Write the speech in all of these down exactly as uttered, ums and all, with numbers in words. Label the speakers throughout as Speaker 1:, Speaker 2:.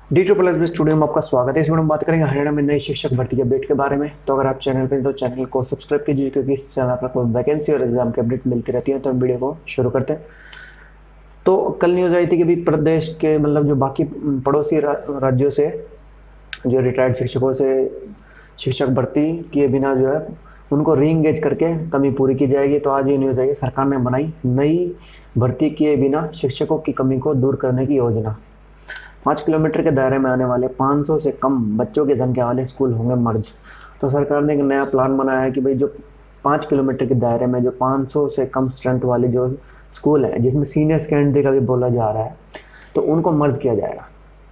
Speaker 1: D triple S B studio में आपका स्वागत है। इस वीडियो में बात करेंगे हरियाणा में नई शिक्षक भर्ती के अपडेट के बारे में। तो अगर आप चैनल पर तो चैनल को सब्सक्राइब कीजिए, क्योंकि इस चैनल पर कोई वैकेंसी और एग्जाम की अपडेट मिलती रहती है। तो हम वीडियो को शुरू करते हैं। तो कल न्यूज़ आई थी कि भी प्रदेश के मतलब जो बाकी पड़ोसी रा, राज्यों से जो रिटायर्ड शिक्षकों से शिक्षक भर्ती किए बिना जो है उनको री इंगेज करके कमी पूरी की जाएगी। तो आज ये न्यूज़ आई, सरकार ने बनाई नई भर्ती किए बिना शिक्षकों की कमी को दूर करने की योजना। पाँच किलोमीटर के दायरे में आने वाले पाँच सौ से कम बच्चों की संख्या वाले स्कूल होंगे मर्ज। तो सरकार ने एक नया प्लान बनाया है कि भाई जो पाँच किलोमीटर के दायरे में जो पाँच सौ से कम स्ट्रेंथ वाले जो स्कूल हैं, जिसमें सीनियर सेकेंडरी का भी बोला जा रहा है, तो उनको मर्ज किया जाएगा।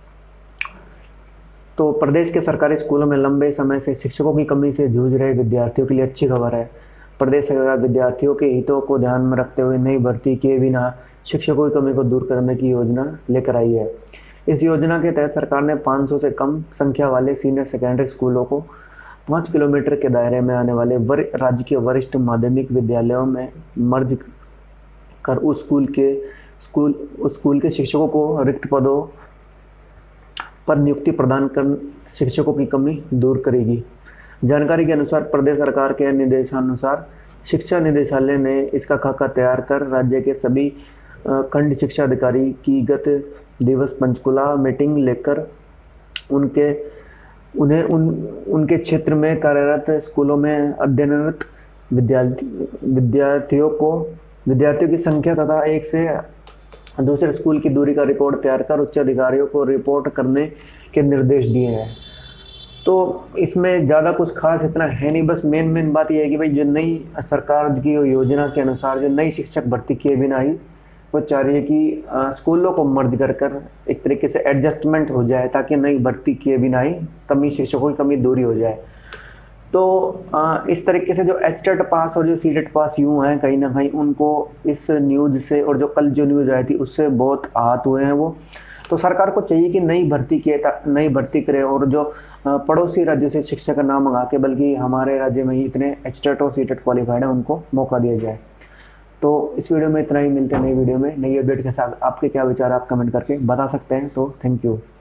Speaker 1: तो प्रदेश के सरकारी स्कूलों में लंबे समय से शिक्षकों की कमी से जूझ रहे विद्यार्थियों के लिए अच्छी खबर है। प्रदेश सरकार विद्यार्थियों के हितों को ध्यान में रखते हुए नई भर्ती किए बिना शिक्षकों की कमी को दूर करने की योजना लेकर आई है। इस योजना के तहत सरकार ने पाँच सौ से कम संख्या वाले सीनियर सेकेंडरी स्कूलों को पाँच किलोमीटर के दायरे में आने वाले वर राज्य के वरिष्ठ माध्यमिक विद्यालयों में मर्ज कर उस स्कूल के स्कूल उस स्कूल के शिक्षकों को रिक्त पदों पर नियुक्ति प्रदान कर शिक्षकों की कमी दूर करेगी। जानकारी के अनुसार प्रदेश सरकार के निर्देशानुसार शिक्षा निदेशालय ने इसका खाका तैयार कर राज्य के सभी खंड शिक्षा अधिकारी की गत दिवस पंचकुला मीटिंग लेकर उनके उन्हें उन उनके क्षेत्र में कार्यरत स्कूलों में अध्ययनरत विद्यार्थी विद्यार्थियों को विद्यार्थियों की संख्या तथा एक से दूसरे स्कूल की दूरी का रिकॉर्ड तैयार कर उच्च अधिकारियों को रिपोर्ट करने के निर्देश दिए हैं। तो इसमें ज़्यादा कुछ खास इतना है नहीं, बस मेन मेन बात यह है कि भाई जो नई सरकार की योजना के अनुसार जो नई शिक्षक भर्ती किए बिना ही वो चाह रही है कि स्कूलों को मर्ज कर कर एक तरीके से एडजस्टमेंट हो जाए, ताकि नई भर्ती किए बिना ही कमी शिक्षकों की कमी दूरी हो जाए। तो आ, इस तरीके से जो एच टेट पास और जो सी टेट पास यूँ हैं, कहीं ना कहीं उनको इस न्यूज़ से और जो कल जो न्यूज़ आई थी उससे बहुत आहत हुए हैं वो। तो सरकार को चाहिए कि नई भर्ती किए नई भर्ती करे और जो पड़ोसी राज्यों से शिक्षक ना मंगा के बल्कि हमारे राज्य में ही इतने एच टेट और सी टेट क्वालिफाइड हैं उनको मौका दिया जाए। तो इस वीडियो में इतना ही, मिलते हैं नई वीडियो में नई अपडेट के साथ। आपके क्या विचार आप कमेंट करके बता सकते हैं। तो थैंक यू।